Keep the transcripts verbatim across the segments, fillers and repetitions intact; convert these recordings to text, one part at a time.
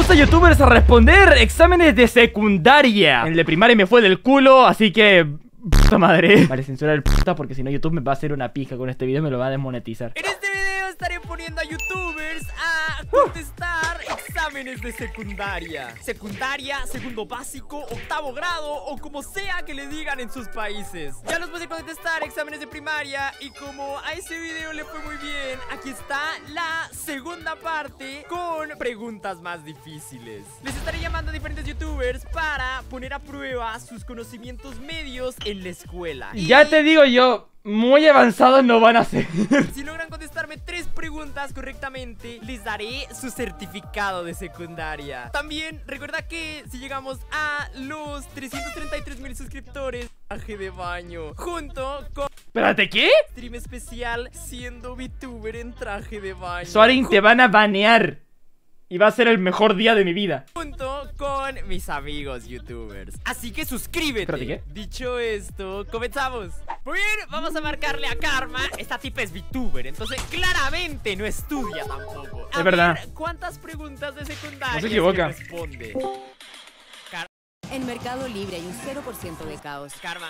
Vamos a youtubers a responder exámenes de secundaria. En el de primaria me fue del culo, así que... puta madre. Vale, censurar el puta porque si no YouTube me va a hacer una pija con este video, me lo va a desmonetizar. En este video estaré poniendo a youtubers a contestar exámenes de secundaria. Secundaria, segundo básico, octavo grado o como sea que le digan en sus países. Ya los puse a contestar exámenes de primaria y como a ese video le fue muy bien, aquí está la segunda parte con preguntas más difíciles. Les estaré llamando a diferentes youtubers para poner a prueba sus conocimientos medios en la escuela. Y ya te digo yo, muy avanzados no van a ser. Si logran contestarme tres preguntas correctamente, les daré su certificado de secundaria. También recuerda que si llegamos a los trescientos treinta y tres mil suscriptores, traje de baño junto con Espérate, ¿qué? stream especial siendo VTuber en traje de baño. Soarin, te van a banear y va a ser el mejor día de mi vida. Junto con mis amigos youtubers. Así que suscríbete. Espérate, ¿qué? Dicho esto, comenzamos. Muy bien, vamos a marcarle a Karma. Esta tipa es VTuber, entonces claramente no estudia tampoco. A Es verdad. ver, ¿cuántas preguntas de secundaria No se equivoca. responde? En Mercado Libre hay un cero por ciento de caos. Karma.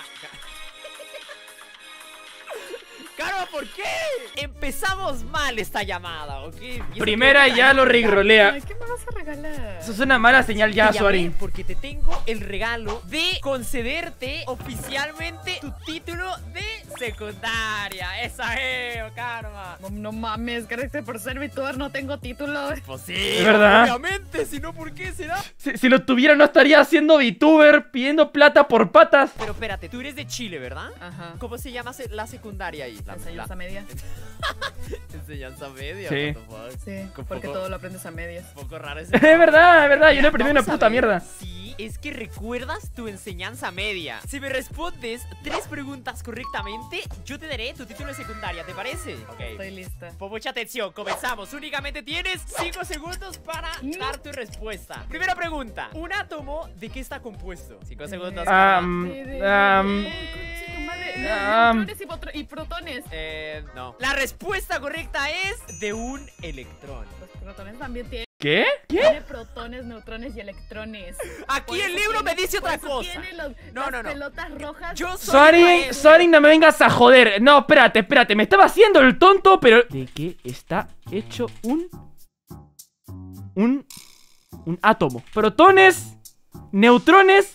Karma, ¿por qué? Empezamos mal esta llamada, ¿ok? Y eso Primera que- ya lo rigrolea. Ay, ¿qué me vas a regalar? Eso es una mala señal ya, Te llamé Soarin. porque te tengo el regalo de concederte oficialmente tu título de secundaria. Esa es, Karma. No, no mames, ¿crees que por ser VTuber no tengo título? Pues sí, Es verdad. obviamente, si no, ¿por qué será? Si, si lo tuviera no estaría haciendo VTuber pidiendo plata por patas. Pero espérate, tú eres de Chile, ¿verdad? Ajá. ¿Cómo se llama se- la secundaria ahí? La, Enseñanza la- media. enseñanza media. Sí. What the fuck? Sí, Un porque poco- todo lo aprendes a medias. Un poco raro ese. Es verdad, es verdad, yo no Mira, aprendí una vamos a puta ver mierda. si es que recuerdas tu enseñanza media. Si me respondes tres preguntas correctamente, yo te daré tu título de secundaria, ¿te parece? Ok. Estoy lista. Pon mucha atención, comenzamos. Únicamente tienes cinco segundos para dar tu respuesta. Primera pregunta: ¿un átomo de qué está compuesto? cinco segundos. Ah, Karma. mm, De- de- um, de- conche tu madre. Ne- ah, Neutrones y, potro- y protones. Eh, no. La respuesta correcta es de un electrón. Los protones también tienen, ¿Qué? ¿Qué? tiene protones, neutrones y electrones. Aquí Por el eso libro tiene- me dice por otra eso cosa. tiene los- No, las no, no. pelotas rojas. Yo soy Soarin, maestro. Soarin, no me vengas a joder. No, espérate, espérate, me estaba haciendo el tonto, pero... ¿De qué está hecho un... Un... Un átomo? Protones, neutrones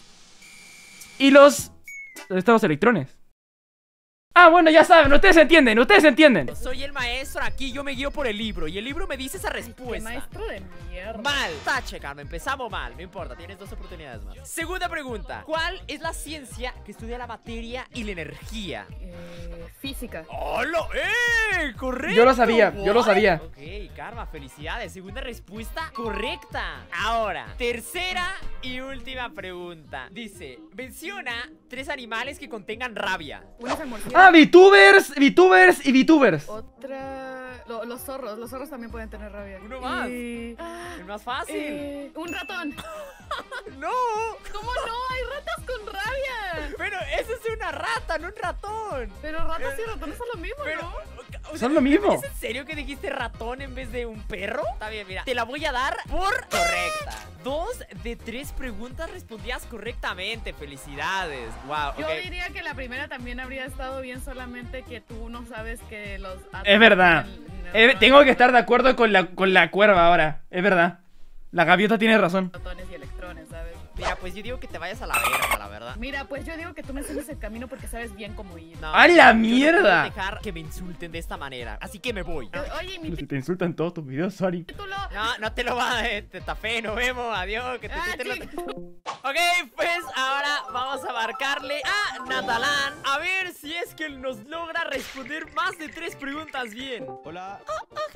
y los... ¿Dónde están los electrones? Ah, bueno, ya saben, ustedes entienden, ustedes entienden. Soy el maestro aquí, yo me guío por el libro y el libro me dice esa Qué respuesta. maestro de mierda. Mal. Tache, Carmen, empezamos mal, no importa, tienes dos oportunidades más. Segunda pregunta: ¿cuál es la ciencia que estudia la materia y la energía? Eh, física. ¡Hola! ¡Eh! ¡Correcto! Yo lo sabía, yo lo What? sabía. Ok, Karma, felicidades. Segunda respuesta correcta. Ahora, tercera y última pregunta. Dice, menciona tres animales que contengan rabia. Una es el murciélago. Ah, VTubers, VTubers y VTubers. Otra... lo- los zorros. Los zorros también pueden tener rabia. Uno más. Y- ah, Es más fácil. eh, un ratón. ¡No! ¿Cómo no? Hay ratas con rabia. Pero esa es una rata, no un ratón. Pero ratas y ratones son lo mismo, Pero, ¿no? o sea, Son lo mismo. ¿Es en serio que dijiste ratón en vez de un perro? Está bien, mira. Te la voy a dar por correcta. Dos de tres preguntas respondías correctamente. Felicidades. Wow. Yo ok. diría que la primera también habría estado bien, solamente que tú no sabes que los... Es verdad. Eh, tengo que estar de acuerdo con la, con la cuerva ahora. Es verdad. La gaviota tiene razón. Protones y electrones, ¿sabes? Mira, pues yo digo que te vayas a la verga, la verdad. Mira, pues yo digo que tú me enseñes el camino porque sabes bien cómo ir. No, ¡A la yo no mierda! puedo dejar que me insulten de esta manera. Así que me voy. O- Oye, mi Si te insultan todos tus videos, Soarin. título... No, no te lo va a dar. Te tafé, nos vemos. Adiós. Que te Ah, quiten los- chica. Ok, pues ahora vamos a marcarle a Natalán a ver si es que él nos logra responder más de tres preguntas bien. Hola.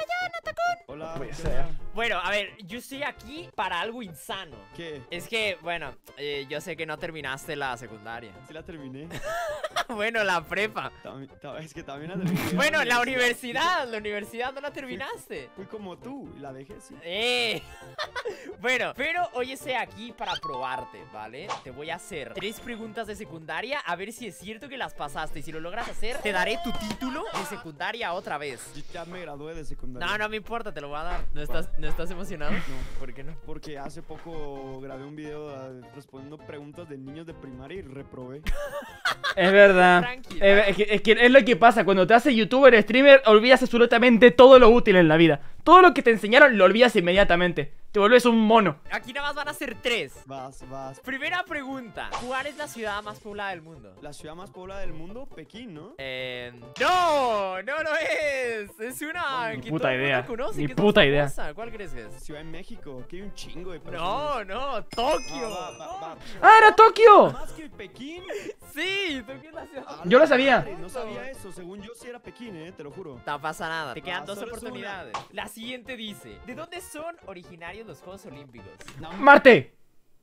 Hola. Puede ¿qué ser. onda? Bueno, a ver, yo estoy aquí para algo insano. ¿Qué? Es que, bueno, bueno, eh, yo sé que no terminaste la secundaria. Sí la terminé. Bueno, la prepa. También- ta- es que también la terminé. Bueno, la universidad, la universidad no la terminaste. Fui como tú y la dejé, sí. Eh. Bueno, pero hoy estoy aquí para probarte, ¿vale? Te voy a hacer tres preguntas de secundaria a ver si es cierto que las pasaste. Y si lo logras hacer, te daré tu título de secundaria otra vez. Yo ya me gradué de secundaria. No, no me importa, te lo voy a dar. ¿No estás, ¿no estás emocionado? No. ¿Por qué no? Porque hace poco grabé un video eh, respondiendo preguntas de niños de primaria y reprobé. Es verdad. Tranquilo. Eh, es, que, es que es lo que pasa. Cuando te haces youtuber, streamer, olvidas absolutamente todo lo útil en la vida. Todo lo que te enseñaron lo olvidas inmediatamente. Te vuelves un mono. Aquí nada más van a ser tres. Vas, vas. Primera pregunta. ¿Cuál es la ciudad más poblada del mundo? La ciudad más poblada del mundo, Pekín, ¿no? Eh, no, no lo es. Es una Ni que puta todo el mundo idea, conoce, ni que es más puta idea. famosa. ¿Cuál crees que es? Ciudad de México, que hay un chingo de personas. No, no, Tokio. Ah, va, va, va. ¡Ah, era Tokio! ¿Más que Pekín? Sí, Tokio es la ciudad. A Yo la lo sabía. madre, No sabía eso, según yo sí era Pekín, eh, te lo juro. No pasa nada, te quedan Ah, dos solo es una. oportunidades. La siguiente dice: ¿de dónde son originarios los Juegos Olímpicos? No Marte.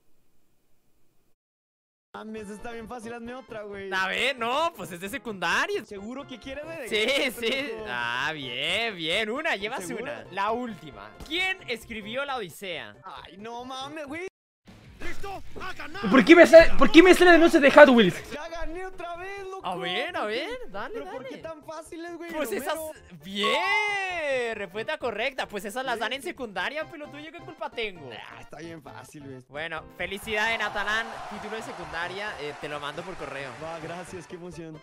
mames, está bien fácil, hazme otra, güey. A ver, no, pues es de secundaria. ¿Seguro que quiere ver? Sí, sí. Ah, bien, bien. Una, llevas ¿Seguro? una. La última. ¿Quién escribió la Odisea? Ay, no mames, güey. ¿Por qué me sale, ¿por qué me sale el anuncio de Hot Wheels? Ya gané otra vez, loco. A ver, a ¿Por qué? ver, dale, ¿Pero dale. por qué tan fáciles, güey? Pues esas. Romero? Bien, respuesta correcta. Pues esas las dan en secundaria, pelotudo. ¿Qué culpa tengo? Ah, está bien fácil, güey. Bueno, felicidades, Natalán. Título de secundaria, eh, te lo mando por correo. Va, gracias, qué emoción.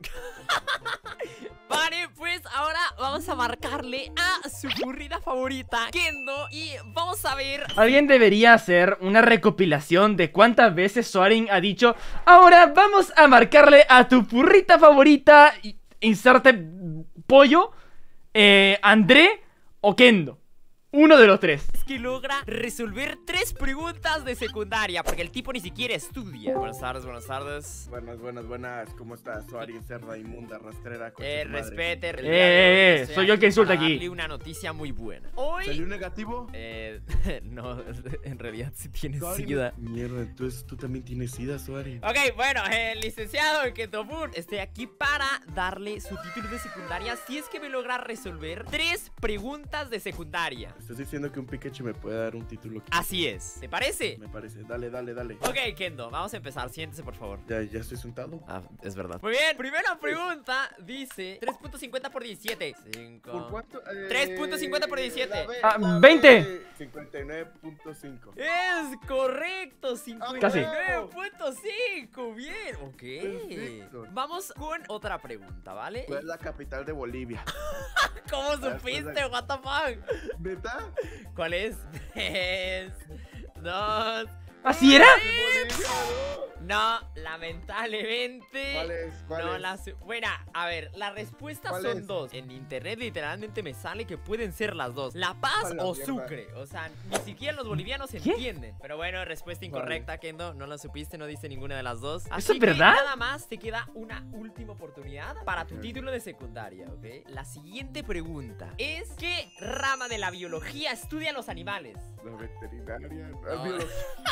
Vale, pues ahora vamos a marcarle a su burrita favorita, Kendo. Y vamos a ver. Alguien debería hacer una recopilación de cuántas veces Soarin ha dicho: ahora vamos a marcarle a tu burrita favorita. y- Inserte pollo, eh, André o Kendo. Uno de los tres. Es que logra resolver tres preguntas de secundaria, porque el tipo ni siquiera estudia. Buenas tardes, buenas tardes. Buenas, buenas, buenas. ¿Cómo estás? Soy cerda, inmunda, rastrera. Eh, coche tu madre. respete. el Eh, día de hoy eh, estoy soy yo el que aquí insulta para aquí. darle una noticia muy buena. Hoy. ¿Salió negativo? Eh, no, en realidad sí tienes Soari, sida. Mierda, entonces tú también tienes sida, Soari. Ok, bueno, el licenciado Kentopur, estoy aquí para darle su título de secundaria si es que me logra resolver tres preguntas de secundaria. ¿Estás diciendo que un Pikachu me puede dar un título? Así es, ¿te parece? Me parece. Dale, dale, dale. Ok, Kendo, vamos a empezar, siéntese por favor. Ya, ya estoy sentado. Ah, es verdad. Muy bien, primera pregunta dice tres punto cincuenta por diecisiete. cinco. ¿Por cuánto? Eh, tres punto cincuenta por diecisiete. la ve- Ah, la veinte. ve- cincuenta y nueve punto cinco. Es correcto, cincuenta y nueve punto cinco. Bien, ok. Perfecto. Vamos con otra pregunta, ¿vale? ¿Cuál es la capital de Bolivia? ¿Cómo pues, supiste? What the fuck? ¿Neta? ¿Cuál es? Tres, dos. ¿Así era? Bolivia, No, lamentablemente. ¿Cuál es? ¿Cuál no es? la su- Buena, a ver, las respuestas ¿Cuál son es? dos. En internet literalmente me sale que pueden ser las dos: La Paz A la o mierda. Sucre. O sea, ni siquiera los bolivianos entienden. Pero bueno, respuesta incorrecta, Kendo. No la supiste, no diste ninguna de las dos. Así es que verdad? nada más te queda una última oportunidad para tu título de secundaria, ¿ok? La siguiente pregunta es: ¿qué rama de la biología estudia los animales? La veterinaria. No. La biología.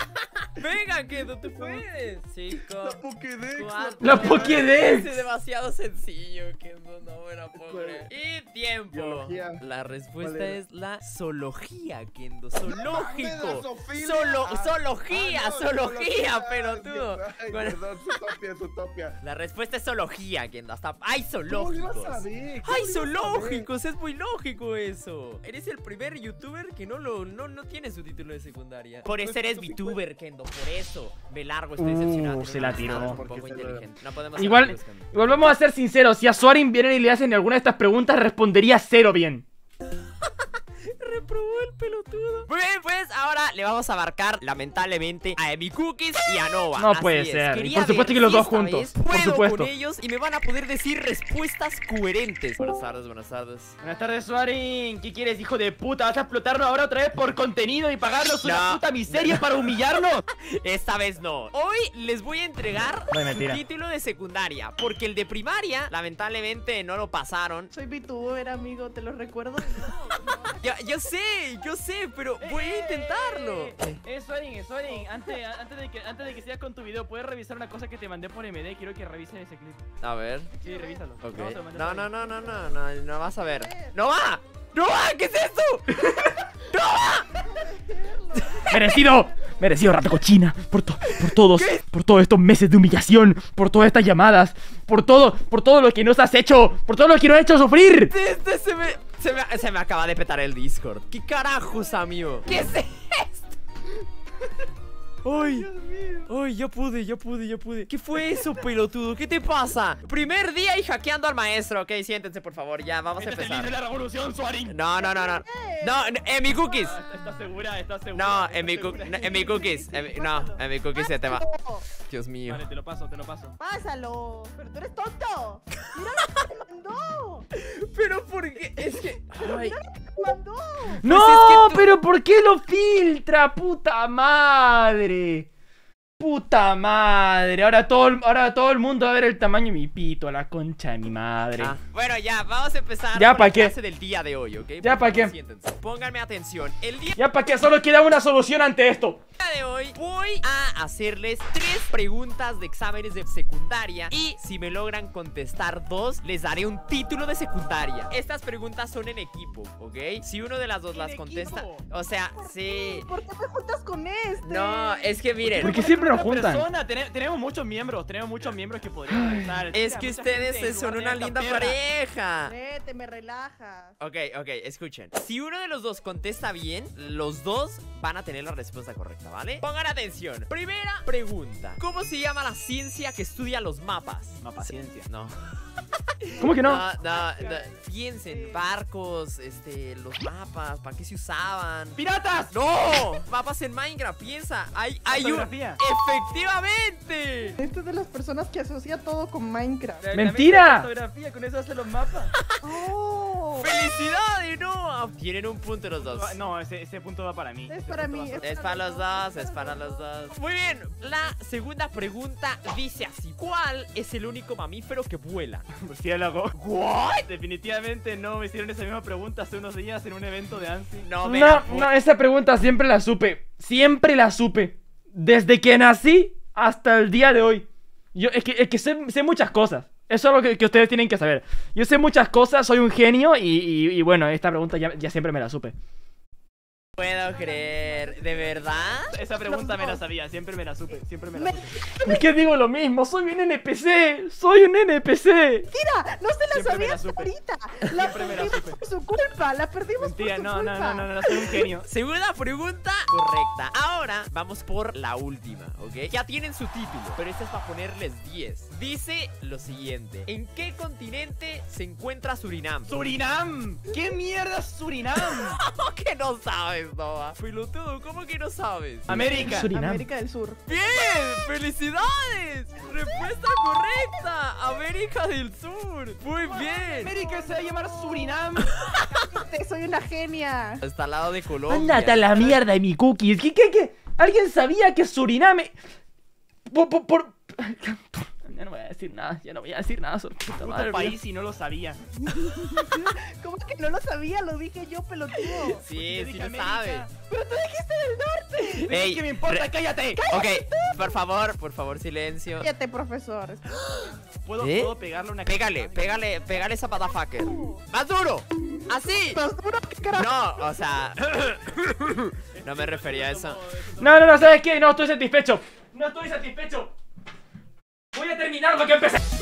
Venga, Kendo, tú puedes. Cinco. La Pokédex. cuatro, La Pokédex. Es demasiado sencillo, Kendo, no me la puedo ¿Cuál? creer. Y tiempo. Biología. La respuesta ¿Cuál era? es la zoología, Kendo. mames, Zoológico. zoofilia. Solo, Ah, zoología, ah, no, zoología, Ay, pelotudo. Ay, Bueno, perdón, Zootopia, Zootopia. la respuesta es zoología, Kendo. Hasta hay ¿Cómo lo zoológicos. ibas a ver? ¿Cómo ¡Ay, lo ibas a ver? zoológicos! Es muy lógico eso. Eres el primer youtuber que no lo no, no tiene su título de secundaria. Por eso eres VTuber, Kendo. Por eso me largo, estoy Uh, decepcionado. se Tiene la una tiró. amistad un ¿Por qué poco se lo- inteligente. No podemos ser Igual, amigos, Kendo. igual vamos a ser sinceros. Si a Soarin vienen y le hacen alguna de estas preguntas, respondería cero bien. Reprobó el pelotudo. Muy bien, pues ahora le vamos a marcar, lamentablemente, a Emi Cookies y a Nova. No Así puede es. ser. Quería Por supuesto ver que los si dos esta juntos. vez Por puedo supuesto. con ellos y me van a poder decir respuestas coherentes. Buenas tardes, buenas tardes. Buenas tardes, Soarin. ¿Qué quieres, hijo de puta? ¿Vas a explotarnos ahora otra vez por contenido y pagarnos una No. puta miseria para humillarnos? Esta vez no. Hoy les voy a entregar No, su mentira. título de secundaria, porque el de primaria, lamentablemente, no lo pasaron. Soy VTuber, amigo, te lo recuerdo. Yo, yo sé, yo sé, pero voy a intentarlo. Es Sorin, Sorin, antes, antes, de que, antes de que sigas con tu video, ¿puedes revisar una cosa que te mandé por M D? Quiero que revisen ese clip. A ver. Sí, revísalo. Ok. No, te lo mandé No, por no, ahí. no, no, no, no, no vas a ver. ¡No va! ¡No va! ¿Qué es esto? ¡Merecido! Merecido, rata cochina. Por, to por todos, por todos estos meses de humillación, por todas estas llamadas, por todo, por todo lo que nos has hecho, por todo lo que nos has hecho sufrir. Este se me, se me, se me acaba de petar el Discord. ¿Qué carajos, amigo? ¿Qué es esto? ¡Ay! ¡Ay! Ya pude, ya pude, ya pude. ¿Qué fue eso, pelotudo? ¿Qué te pasa? Primer día y hackeando al maestro. Ok, siéntense, por favor. Ya, vamos a empezar. la revolución, Sorin. No, no, no, no. No, no, en mi cookies. ¿Estás segura? ¿Estás segura? No, en mi, cook- no, en mi cookies. En mi- no, en mi cookies se te va. Dios mío. Vale, te lo paso, te lo paso. Pásalo. Pero tú eres tonto. Mira lo que me mandó. Pero ¿por qué? Es que. Ay. Me mandó. ¡No! Pues es que tú- ¿Pero por qué lo filtra? ¡Puta madre! ¡Puta madre! Ahora todo, el, ahora todo el mundo va a ver el tamaño de mi pito, a la concha de mi madre. Ah, bueno, ya, vamos a empezar Ya, con ¿pa' la qué? clase del día de hoy, ¿ok? Ya, Por ¿pa' qué? favor, siéntense. Pónganme atención. El día Ya para que solo queda una solución ante esto. de hoy voy a hacerles tres preguntas de exámenes de secundaria y si me logran contestar dos, les daré un título de secundaria. Estas preguntas son en equipo, ¿ok? Si uno de las dos las contesta, o sea, sí. ¿Por qué me juntas con este? No, es que miren, Porque siempre nos Una juntan. persona, tene- tenemos muchos miembros, tenemos muchos miembros que podrían estar. es que ustedes son una linda pareja. Vete, me relajas. Ok, ok, escuchen. Si uno de los dos contesta bien, los dos van a tener la respuesta correcta, ¿vale? Pongan atención. Primera pregunta. ¿Cómo se llama la ciencia que estudia los mapas? Mapa ciencia. No. ¿Cómo que no? No, no, no. Piensen, barcos, este, los mapas, ¿para qué se usaban? ¡Piratas! ¡No! Mapas en Minecraft, piensa. Hay, hay un... Fotografía. ¡Efectivamente! Esta es de las personas que asocia todo con Minecraft. ¡Mentira! Fotografía, con eso hacen los mapas. Oh. ¡Felicidades, Noah! Tienen un punto los dos. No, ese, ese punto va para mí. Es Ese para punto mí. va Es para los dos, es para los dos. Muy bien, la segunda pregunta dice así: ¿cuál es el único mamífero que vuela? Murciélago. ¿What? Definitivamente no me hicieron esa misma pregunta hace unos días en un evento de ANSI. No, me No, la- no, esa pregunta siempre la supe. Siempre la supe. Desde que nací hasta el día de hoy. Yo, es que, es que sé, sé muchas cosas. Eso es lo que, que ustedes tienen que saber. Yo sé muchas cosas, soy un genio y, y- y bueno, esta pregunta ya, ya siempre me la supe. puedo creer, ¿de verdad? Esa pregunta me la sabía, siempre me la supe, siempre me la supe. ¿Por qué digo lo mismo? Soy un N P C. Soy un N P C. Mentira, no se la Siempre me sabía la hasta supe. ahorita. La Siempre me la perdimos supe. por su culpa. La perdimos Mentira, por su no, no, culpa. no, no, no, soy un genio. Segunda pregunta correcta. Ahora vamos por la última, ¿ok? Ya tienen su título, pero esta es para ponerles diez. Dice lo siguiente: ¿en qué continente se encuentra Surinam? ¡Surinam! ¿Qué mierda es Surinam? ¿Cómo que no sabes, Noah? Pelotudo, ¿cómo que no sabes? América. Surinam. América del Sur. ¡Bien! ¡Felicidades! ¡Respuesta correcta! América del Sur. Muy bien. América se va a llamar Surinam. Te- Soy una genia. Está al lado de Colombia. Ándate a la mierda de mi cookies. ¿Qué, qué, qué? ¿Alguien sabía que Suriname... Por... por, por... Ya no voy a decir nada, ya no voy a decir nada sobre puta Puto madre. país y no lo sabía. ¿Cómo que no lo sabía? Lo dije yo, pelotudo. Sí, Yo sí dije lo América. sabes. Pero tú dijiste del norte. Ey, ¿Qué me importa? re- ¡Cállate! Ok, por favor, por favor, silencio. Cállate, profesor. ¿Puedo, ¿Eh? ¿Puedo pegarle una Pégale, pégale, pégale esa motherfucker. ¡Más duro! ¡Así! Más duro que carajo. No, o sea... No me refería a eso. No, no, no, ¿sabes qué? No estoy satisfecho. No estoy satisfecho. Voy a terminar lo que empecé.